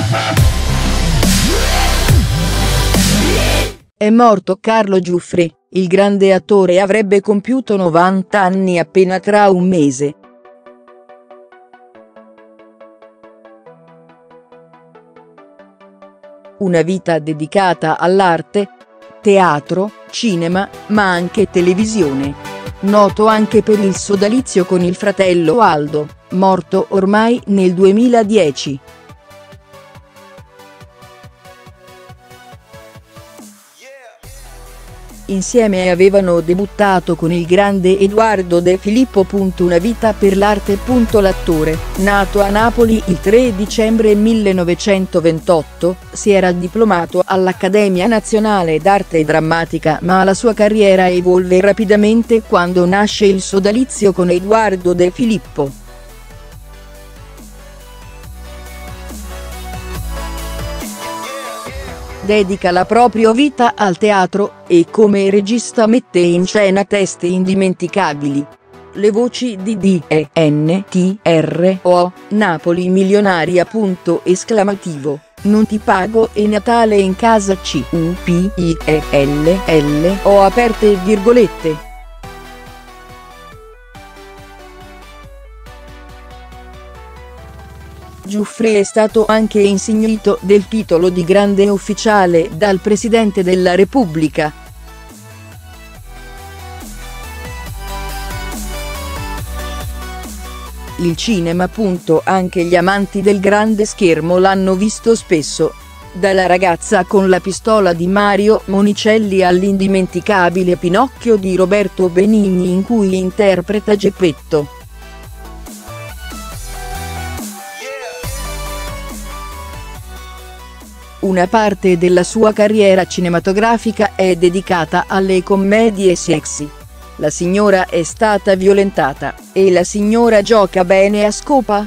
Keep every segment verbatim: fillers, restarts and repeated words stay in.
È morto Carlo Giuffre, il grande attore avrebbe compiuto novanta anni appena tra un mese. Una vita dedicata all'arte, teatro, cinema, ma anche televisione. Noto anche per il sodalizio con il fratello Aldo, morto ormai nel duemiladieci. Insieme avevano debuttato con il grande Edoardo De Filippo. Una vita per l'arte. L'attore, nato a Napoli il tre dicembre millenovecentoventotto, si era diplomato all'Accademia Nazionale d'Arte Drammatica, ma la sua carriera evolve rapidamente quando nasce il sodalizio con Edoardo De Filippo. Dedica la propria vita al teatro, e come regista mette in scena teste indimenticabili. Le voci di D E N T R O, Napoli milionaria. Punto esclamativo, non ti pago e Natale in casa. C U P I E L L O aperte virgolette. Giuffre è stato anche insignito del titolo di Grande Ufficiale dal Presidente della Repubblica. Il cinema. Anche gli amanti del grande schermo l'hanno visto spesso. Dalla Ragazza con la pistola di Mario Monicelli all'indimenticabile Pinocchio di Roberto Benigni in cui interpreta Geppetto. Una parte della sua carriera cinematografica è dedicata alle commedie sexy. La signora è stata violentata, e la signora gioca bene a scopa?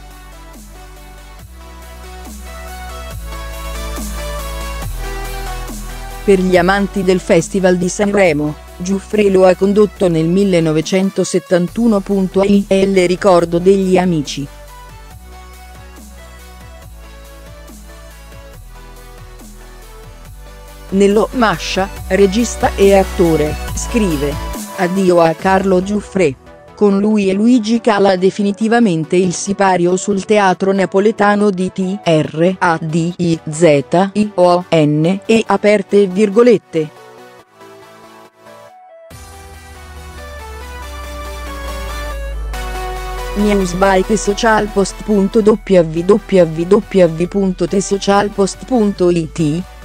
Per gli amanti del Festival di Sanremo, Giuffre lo ha condotto nel millenovecentosettantuno. Il ricordo degli amici. Nello Mascia, regista e attore, scrive: addio a Carlo Giuffre. Con lui e Luigi cala definitivamente il sipario sul teatro napoletano di T R A D I Z I O N e aperte virgolette. News by Tesocialpost. w w w punto tesocialpost punto it